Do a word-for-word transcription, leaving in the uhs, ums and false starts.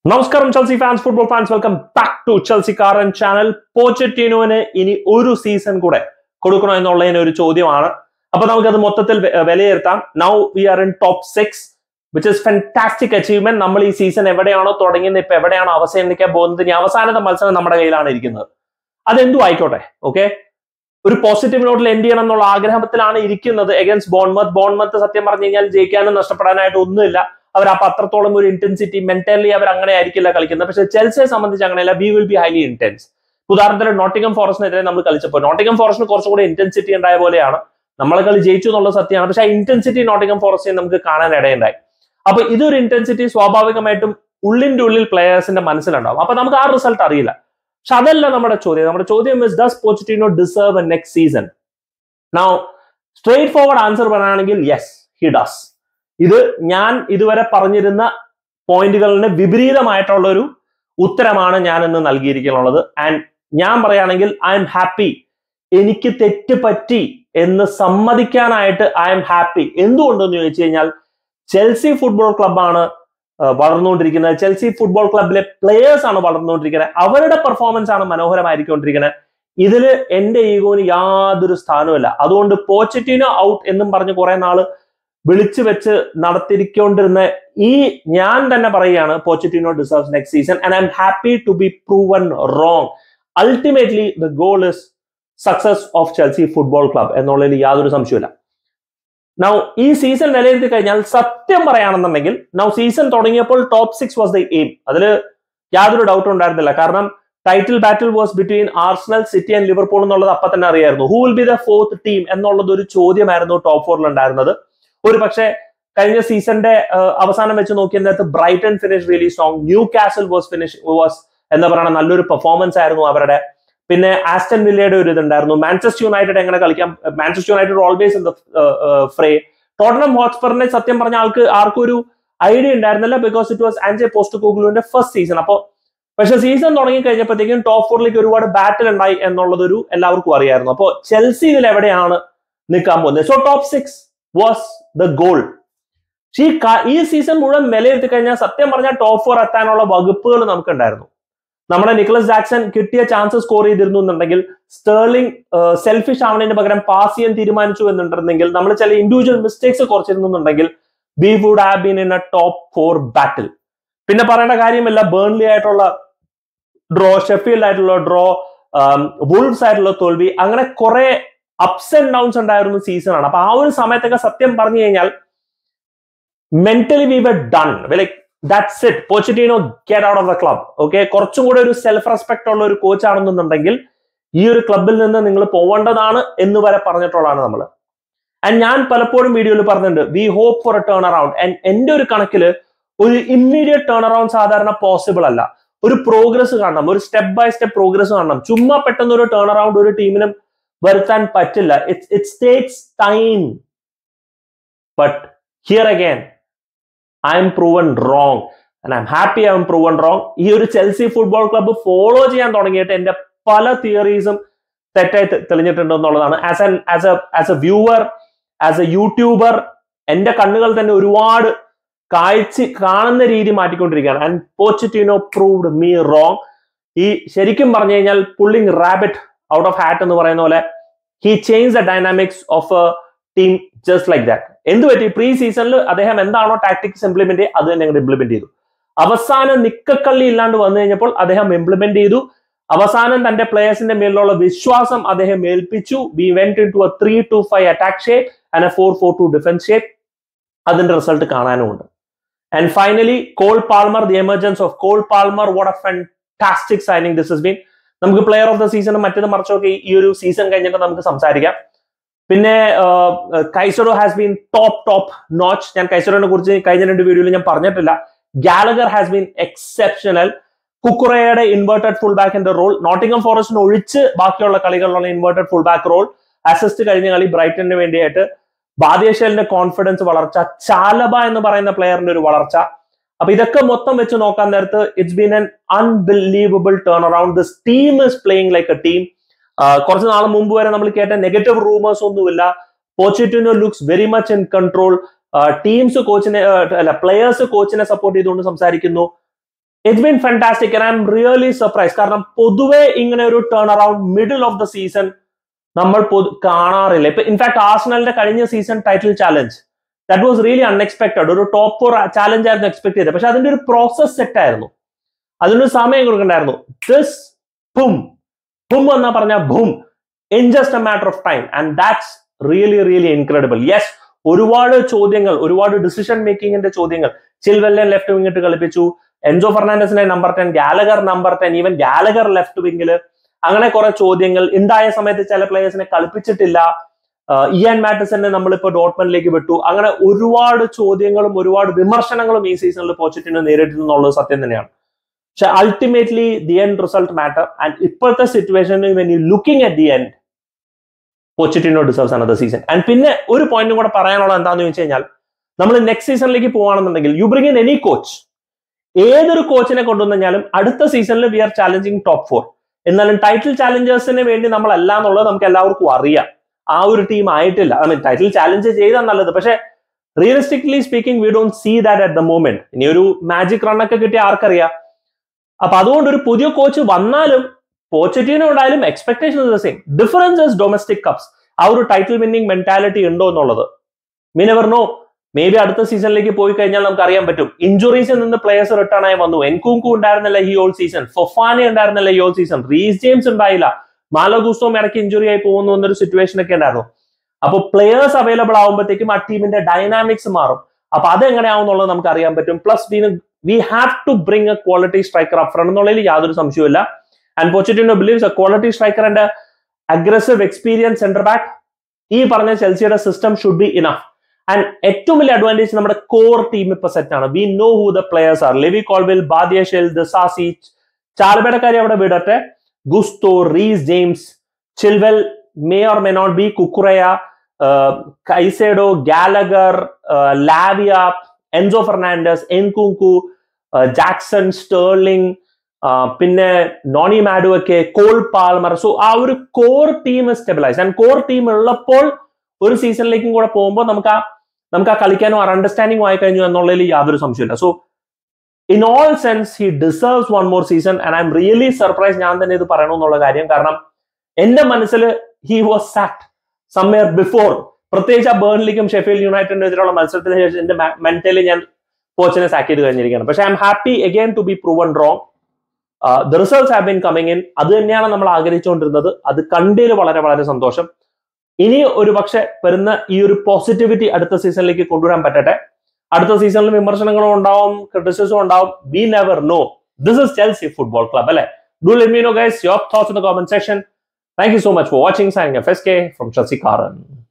നമസ്കാരം Chelsea fans, football fans, welcome back to Chelsea കാരൻ channel. പോച്ചറ്റിനോന് ഇനി ഒരു സീസൺ കൂടെ കൊടുക്കണോ എന്നുള്ളതിന് ഒരു ചോദ്യമാണ്. അപ്പൊ നമുക്കത് മൊത്തത്തിൽ വിലയിരുത്താം. Now we are in top six, which is fantastic achievement. നമ്മൾ ഈ സീസൺ എവിടെയാണോ തുടങ്ങിയത്, ഇപ്പൊ എവിടെയാണോ അവസാനിക്കാൻ പോകുന്നത്, ഇനി അവസാനത്തെ മത്സരം നമ്മുടെ കയ്യിലാണ് ഇരിക്കുന്നത്. അതെന്തു ആയിക്കോട്ടെ, ഓക്കെ, ഒരു പോസിറ്റീവ് നോട്ടിൽ എൻഡ് ചെയ്യണം എന്നുള്ള ആഗ്രഹത്തിലാണ് ഇരിക്കുന്നത്. എഗൻസ്റ്റ് ബോൺമത്ത് ബോൺമത്ത് സത്യം പറഞ്ഞു കഴിഞ്ഞാൽ ജയിക്കാനും നഷ്ടപ്പെടാനായിട്ട് ഒന്നുമില്ല. അവർ ആ അത്രത്തോളം ഒരു ഇന്റൻസിറ്റി മെന്റലി അവർ അങ്ങനെ ആയിരിക്കില്ല കളിക്കുന്നത്. പക്ഷെ ചെൽസിയെ സംബന്ധിച്ച് അങ്ങനെയല്ല. We will be highly intense. ഉദാഹരണത്തിന് നോട്ടിംഗം ഫോറസ്റ്റിനെതിരെ നമ്മൾ കളിച്ചപ്പോൾ നോട്ടിംഗം ഫോറസ്റ്റിന് കുറച്ചുകൂടി ഇന്റൻസിറ്റി ഉണ്ടായ പോലെയാണ്. നമ്മളെ കളി ജയിച്ചു എന്നുള്ളത് സത്യമാണ്. പക്ഷെ ആ ഇന്റൻസിറ്റി നോട്ടിംഗം ഫോറസ്റ്റിനെ നമുക്ക് കാണാൻ ഇടയുണ്ടായി. അപ്പൊ ഇതൊരു ഇന്റൻസിറ്റി സ്വാഭാവികമായിട്ടും ഉള്ളിന്റെ ഉള്ളിൽ പ്ലേയേഴ്സിന്റെ മനസ്സിലുണ്ടാവും. അപ്പൊ നമുക്ക് ആ റിസൾട്ട് അറിയില്ല. പക്ഷെ അതല്ല നമ്മുടെ ചോദ്യം. നമ്മുടെ ചോദ്യം is, does Pochettino deserve a next season? Now straightforward answer പറയുകയാണെങ്കിൽ യെസ്, ഹി ഡസ്. ഇത് ഞാൻ ഇതുവരെ പറഞ്ഞിരുന്ന പോയിന്റുകളിന് വിപരീതമായിട്ടുള്ള ഒരു ഉത്തരമാണ് ഞാൻ ഇന്ന് നൽകിയിരിക്കുന്നുള്ളത്. ആൻഡ് ഞാൻ പറയുകയാണെങ്കിൽ ഐ എം ഹാപ്പി. എനിക്ക് തെറ്റ് പറ്റി എന്ന് സമ്മതിക്കാനായിട്ട് ഐ എം ഹാപ്പി. എന്തുകൊണ്ടെന്ന് ചോദിച്ചു കഴിഞ്ഞാൽ, ചെൽസി ഫുട്ബോൾ ക്ലബ്ബാണ് വളർന്നുകൊണ്ടിരിക്കുന്നത്. ചെൽസി ഫുട്ബോൾ ക്ലബിലെ പ്ലേയേഴ്സ് ആണ് വളർന്നുകൊണ്ടിരിക്കുന്നത്. അവരുടെ പെർഫോമൻസ് ആണ് മനോഹരമായിരിക്കൊണ്ടിരിക്കുന്നത്. ഇതിൽ എന്റെ ഈഗോന് യാതൊരു സ്ഥാനവുമില്ല. അതുകൊണ്ട് പോച്ചറ്റിനോ ഔട്ട് എന്നും പറഞ്ഞ് കുറെ നാള് വിളിച്ചു വെച്ച് നടത്തിക്കൊണ്ടിരുന്ന ഈ ഞാൻ തന്നെ പറയുകയാണ്, Pochettino deserves next season and I'm happy to be proven wrong. Ultimately the goal is success of Chelsea football club എന്നുള്ളതിൽ യാതൊരു സംശയമില്ല. നൗ ഈ സീസൺ വിലയിരുത്തി കഴിഞ്ഞാൽ സത്യം പറയുകയാണെന്നുണ്ടെങ്കിൽ, നൗ സീസൺ തുടങ്ങിയപ്പോൾ top six was the aim. അതിൽ യാതൊരു ഡൗട്ടും ഉണ്ടായിരുന്നില്ല. കാരണം title battle was between Arsenal, City and Liverpool എന്നുള്ളത് അപ്പൊ തന്നെ അറിയായിരുന്നു. Who will be the fourth team എന്നുള്ളത് ഒരു ചോദ്യമായിരുന്നു ടോപ്പ് ഫോറിൽ ഉണ്ടായിരുന്നത്. ഒരു പക്ഷേ കഴിഞ്ഞ സീസണിന്റെ അവസാനം വെച്ച് നോക്കിയ നേരത്ത് Brighton finish really strong, Newcastle was finish was എന്താ പറയുക, നല്ലൊരു പെർഫോമൻസ് ആയിരുന്നു അവരുടെ. പിന്നെ ആസ്റ്റൺ വില്ലയുടെ ഒരു ഇതുണ്ടായിരുന്നു. മാഞ്ചസ്റ്റർ യുണൈറ്റഡ് എങ്ങനെ കളിക്കാം, Manchester United always in the fray. Tottenham ഹോട്ട്സ്പറിനെ സത്യം പറഞ്ഞ ആൾക്ക് ആർക്കും ഒരു ഐഡിയ ഉണ്ടായിരുന്നില്ല, ബിക്കോസ് ഇറ്റ് വാസ് ആൻജെ പോസ്റ്റ്കോഗ്ലുവിന്റെ ഫസ്റ്റ് സീസൺ. അപ്പോൾ പക്ഷെ സീസൺ തുടങ്ങി കഴിഞ്ഞപ്പോഴത്തേക്കും ടോപ്പ് ഫോറിലേക്ക് ഒരുപാട് ബാറ്റിൽ ഉണ്ടായി എന്നുള്ളതൊരു എല്ലാവർക്കും അറിയായിരുന്നു. അപ്പോൾ ചെൽസി ഇതിൽ എവിടെയാണ് നിൽക്കാൻ പോകുന്നത്? So top six was the goal. ഈ സീസൺ മുഴുവൻ വിലയിരുത്തി കഴിഞ്ഞാൽ സത്യം പറഞ്ഞാൽ ടോപ്പ് ഫോർ എത്താനുള്ള വകുപ്പുകൾ നമുക്കുണ്ടായിരുന്നു. നമ്മുടെ നിക്കലസ് ജാക്സൺ കിട്ടിയ ചാൻസ് സ്കോർ ചെയ്തിരുന്നു എന്നുണ്ടെങ്കിൽ, സ്റ്റേർലിംഗ് സെൽഫിഷ് ആവണതിന് പകരം പാസ് ചെയ്യാൻ തീരുമാനിച്ചു എന്നുണ്ടെങ്കിൽ, നമ്മൾ ചില ഇൻഡിവിജ്വൽ മിസ്റ്റേക്സ് കുറച്ചിരുന്നുണ്ടെങ്കിൽ, we would have been in a top four battle. പിന്നെ പറയേണ്ട കാര്യമില്ല, ബേൺലി ആയിട്ടുള്ള ഡ്രോ, ഷെഫീൽഡ് ആയിട്ടുള്ള ഡ്രോ, വുൾഫ്സ് ആയിട്ടുള്ള തോൽവി, അങ്ങനെ കുറെ അപ്സ് ആൻഡ് ഡൗൺസ് ഉണ്ടായിരുന്ന സീസണാണ്. അപ്പൊ ആ ഒരു സമയത്തൊക്കെ സത്യം പറഞ്ഞു കഴിഞ്ഞാൽ mentally we were done. Like that's it, Pochettino get out of the club. Okay, കുറച്ചും കൂടെ ഒരു സെൽഫ് റെസ്പെക്ട് ഉള്ള ഒരു കോച്ച് ആണെന്നുണ്ടെങ്കിൽ ഈ ഒരു ക്ലബിൽ നിന്ന് നിങ്ങൾ പോവേണ്ടതാണ് എന്ന് വരെ പറഞ്ഞിട്ടുള്ളതാണ് നമ്മൾ. ആൻഡ് ഞാൻ പലപ്പോഴും വീഡിയോയിൽ പറഞ്ഞിട്ടുണ്ട്, we hope for a turn around. And എന്റെ ഒരു കണക്കിൽ ഒരു ഇമ്മീഡിയറ്റ് ടേൺ അറൌണ്ട് സാധാരണ പോസിബിൾ അല്ല. ഒരു പ്രോഗ്രസ് കാണണം, ഒരു സ്റ്റെപ്പ് ബൈ സ്റ്റെപ്പ് പ്രോഗ്രസ് കാണണം. ചുമ്മാ പെട്ടെന്ന് ഒരു ടേൺ അറൌണ്ട് ഒരു ടീമിനും വരുത്താൻ പറ്റില്ല. It's it's takes time. But here again I'm proven wrong and I'm happy I'm proven wrong. ഈ ഒരു ചെൽസി ഫുട്ബോൾ ക്ലബ്ബ് ഫോളോ ചെയ്യാൻ തുടങ്ങിയിട്ട് എന്റെ പല തിയറീസും തെറ്റായി തെളിഞ്ഞിട്ടുണ്ട് എന്നുള്ളതാണ്. As an as a as a viewer, as a YouTuber, എന്റെ കണ്ണുകൾ തന്നെ ഒരുപാട് കാഴ്ച കാണുന്ന രീതി മാറ്റിക്കൊണ്ടിരിക്കുകയാണ്. And Pochettino proved me wrong. ഈ ശരിക്കും പറഞ്ഞു കഴിഞ്ഞാൽ pulling rabbit out of hat എന്ന് പറയുന്ന പോലെ, he change the dynamics of a team just like that. എന്ത് പറ്റി? പ്രീ സീസണിൽ അദ്ദേഹം എന്താണോ ടാക്ടിക്സ് ഇംപ്ലിമെന്റ് ചെയ്ത് അത് തന്നെ ഇംപ്ലിമെന്റ് ചെയ്തു. അവസാനം നിക്കക്കള്ളി ഇല്ലാണ്ട് വന്നു കഴിഞ്ഞപ്പോൾ അദ്ദേഹം ഇംപ്ലിമെന്റ് ചെയ്തു. അവസാനം തന്റെ പ്ലേയേഴ്സിന്റെ മേലിലുള്ള വിശ്വാസം അദ്ദേഹം ഏൽപ്പിച്ചു. We went in to a three two five attack shape and a four four two defence shape. അതിന്റെ റിസൾട്ട് കാണാനുമുണ്ട്. And finally Cole Palmer, the emergence of Cole Palmer, what a fantastic signing this has been. നമുക്ക് player of the season മറ്റേത് മറിച്ചൊക്കെ ഈ ഒരു season കഴിഞ്ഞിട്ട് നമുക്ക് സംസാരിക്കാം. പിന്നെ Caicedo has been top top notch. ഞാൻ കൈസഡോനെ കുറിച്ച് കഴിഞ്ഞ രണ്ട് വീഡിയോയിൽ ഞാൻ പറഞ്ഞിട്ടില്ല. Gallagher has been exceptional. കുക്കുറയുടെ ഇൻവേർട്ടഡ് ഫുൾ ബാക്കിന്റെ റോൾ, നോട്ടിംഗം ഫോറസ്റ്റിന് ഒഴിച്ച് ബാക്കിയുള്ള കളികളിലുള്ള inverted full back role, assist കഴിഞ്ഞ കളി ബ്രൈറ്റണിന് വേണ്ടിയായിട്ട്, ബാദിയഷലിന്റെ കോൺഫിഡൻസ് വളർച്ച, ചാലബ എന്ന് പറയുന്ന പ്ലെയറിന്റെ ഒരു വളർച്ച. അപ്പൊ ഇതൊക്കെ മൊത്തം വെച്ച് നോക്കാൻ നേരത്ത് it's been an unbelievable turn around. This team is playing like a team. കുറച്ച് നാൾ മുമ്പ് വരെ നമ്മൾ കേട്ട നെഗറ്റീവ് റൂമേഴ്സ് ഒന്നുമില്ല. Pochettino looks very much in control. Teams കോച്ചിനെ അല്ല പ്ലെയേഴ്സ് കോച്ചിനെ സപ്പോർട്ട് ചെയ്തുകൊണ്ട് സംസാരിക്കുന്നു. It's been fantastic and I'm really surprised. കാരണം പൊതുവെ ഇങ്ങനെ ഒരു turn around middle of the season നമ്മൾ കാണാറില്ല. ഇപ്പൊ ഇൻഫാക്ട് ആർസണലിന്റെ കഴിഞ്ഞ season title challenge that was really unexpected. ഒരു ടോപ്പ് ഫോർ ചാലഞ്ച് ആയിരുന്നു എക്സ്പെക്ട് ചെയ്തത്. പക്ഷെ അതിന്റെ ഒരു പ്രോസസ് സെറ്റ് ആയിരുന്നു, അതിനൊരു സമയം കൊടുക്കണ്ടായിരുന്നു. ദിസ് ബും ബും എന്നാ പറഞ്ഞ boom in just a matter of time and that's really really incredible. Yes, ഒരുപാട് ചോദ്യങ്ങൾ, ഒരുപാട് ഡിസിഷൻ മേക്കിങ്ങിന്റെ ചോദ്യങ്ങൾ. ചിൽവെല്ലിനെ ലെഫ്റ്റ് വിങ്ങിട്ട് കളിപ്പിച്ചു, എൻസോ ഫെർണാണ്ടസിനെ number ten, Gallagher number ten, even Gallagher left വിങ്ങില്. അങ്ങനെ കുറെ ചോദ്യങ്ങൾ ഉണ്ടായ സമയത്ത് ചില പ്ലേയേഴ്സിനെ കളിപ്പിച്ചിട്ടില്ല. ഇയാൻ മാറ്റിസനെ നമ്മളിപ്പോ ഡോട്ട്മൻഡിലേക്ക് വിട്ടു. അങ്ങനെ ഒരുപാട് ചോദ്യങ്ങളും ഒരുപാട് വിമർശനങ്ങളും ഈ സീസണിൽ പോച്ചറ്റിനോ നേരിട്ടിരുന്നുള്ളത് സത്യം തന്നെയാണ്. പക്ഷെ ultimately the end result matter. And ഇപ്പോഴത്തെ സിറ്റുവേഷനിൽ when you looking at the end, Pochettino deserves another season. And പിന്നെ ഒരു പോയിന്റും കൂടെ പറയാനുള്ളത് എന്താണെന്ന് വെച്ച് കഴിഞ്ഞാൽ, നമ്മൾ നെക്സ്റ്റ് സീസണിലേക്ക് പോവാണെന്നുണ്ടെങ്കിൽ you bring in any coach, ഏതൊരു കോച്ചിനെ കൊണ്ടുവന്നാലും അടുത്ത സീസണിൽ we are challenging top four. എന്നാലും ടൈറ്റിൽ ചാലഞ്ചേഴ്സിന് വേണ്ടി നമ്മളല്ല എന്നുള്ളത് നമുക്ക് എല്ലാവർക്കും അറിയാം. ആ ഒരു ടീം ആയിട്ടില്ല. ഐ മീൻ ടൈറ്റിൽ ചാലഞ്ച് ചെയ്താൽ നല്ലത്, പക്ഷെ realistically speaking we don't see that at the moment. ഇനി ഒരു മാജിക് റണ്ണൊക്കെ കിട്ടിയ ആർക്കറിയാം. അപ്പൊ അതുകൊണ്ട് ഒരു പുതിയ കോച്ച് വന്നാലും പോച്ചറ്റിനോ ഉണ്ടായാലും expectation is the same. Difference is domestic cups. ആ ഒരു ടൈറ്റിൽ വിന്നിംഗ് മെന്റാലിറ്റി ഉണ്ടോ എന്നുള്ളത് we never know. Maybe അടുത്ത സീസണിലേക്ക് പോയി കഴിഞ്ഞാൽ നമുക്ക് അറിയാൻ പറ്റും. ഇഞ്ചുറീസിൽ നിന്ന് പ്ലേയേഴ്സ് റിട്ടേൺ ആയി വന്നു. എൻകുങ്കു ഉണ്ടായിരുന്നില്ല ഈ ഓൾ സീസൺ, ഫൊഫാനെ ഉണ്ടായിരുന്നില്ല ഈ ഓൾ സീസൺ, റീസ് ജെയിംസ് ഉണ്ടായില്ല, മാലോ ഗുസ്റ്റോം ഇടയ്ക്ക് ഇഞ്ചുറി ആയി പോകുന്നു എന്നൊരു സിറ്റുവേഷൻ ഒക്കെ ഉണ്ടായിരുന്നു. അപ്പൊ പ്ലേയേഴ്സ് അവൈലബിൾ ആകുമ്പോഴത്തേക്കും ആ ടീമിന്റെ ഡൈനാമിക്സ് മാറും. അപ്പൊ അതെങ്ങനെയാവും എന്നുള്ളത് നമുക്ക് അറിയാൻ പറ്റും. Plus we we have to bring a quality striker up front എന്നുള്ളതിൽ യാതൊരു സംശയമില്ല. And Pochettino believes a quality striker and aggressive experience centre back ഈ പറഞ്ഞ ചെൽസിയുടെ system should be enough. And ഏറ്റവും വലിയ അഡ്വാൻറ്റേജ് നമ്മുടെ കോർ ടീം ഇപ്പൊ സെറ്റ് ആണ്. We know who the players are. Levi Colwill, Badiashile, Disasi, ചാർബേടക്കാരി അവിടെ വിടട്ടെ, Gusto, Reece James, Chilwell, may or may not be, Cucurella, കൈസേഡോ, Gallagher, Lavia, Enzo Fernandez, Nkunku, Jackson, Sterling, പിന്നെ Noni Madueke, Cole Palmer. So ആ ഒരു core team stabilise. And core team ഉള്ളപ്പോൾ ഒരു സീസണിലേക്കും കൂടെ പോകുമ്പോൾ നമുക്ക് ആ നമുക്ക് ആ കളിക്കാനും ആ അണ്ടർസ്റ്റാൻഡിംഗ് ആയി കഴിഞ്ഞു എന്നുള്ളതിൽ യാതൊരു സംശയമില്ല. So in all sense he deserves one more season and I'm really surprise. ഞാൻ തന്നെ ഇത് പറയണമെന്നുള്ള കാര്യം, കാരണം എന്റെ മനസ്സിൽ he was sat somewhere before. പ്രത്യേകിച്ച് ആ ബേൺലിക്കും ഷെഫീൽഡ് യുണൈറ്റഡിന്റെ എതിരെയുള്ള മത്സരത്തിന് ശേഷം എന്റെ മെന്റലി ഞാൻ കോച്ചിനെ സാക്ക് ചെയ്ത് കഴിഞ്ഞിരിക്കുകയാണ്. പക്ഷെ I'm happy again to be proven wrong. The results have been coming in. അത് തന്നെയാണ് നമ്മൾ ആഗ്രഹിച്ചുകൊണ്ടിരുന്നത്. അത് കണ്ടതിൽ വളരെ വളരെ സന്തോഷം. ഇനി ഒരു പക്ഷെ വരുന്ന ഈ ഒരു പോസിറ്റിവിറ്റി അടുത്ത സീസണിലേക്ക് കൊണ്ടുവരാൻ പറ്റട്ടെ. അടുത്ത സീസണിൽ വിമർശനങ്ങളും ഉണ്ടാവും, ക്രിറ്റിസിസും ഉണ്ടാവും. We never know. This is Chelsea football club അല്ലെ. Do let me know guys your thoughts in the comment section. Thank you so much for watching. Signing off S K from Chelsea കാരൻ.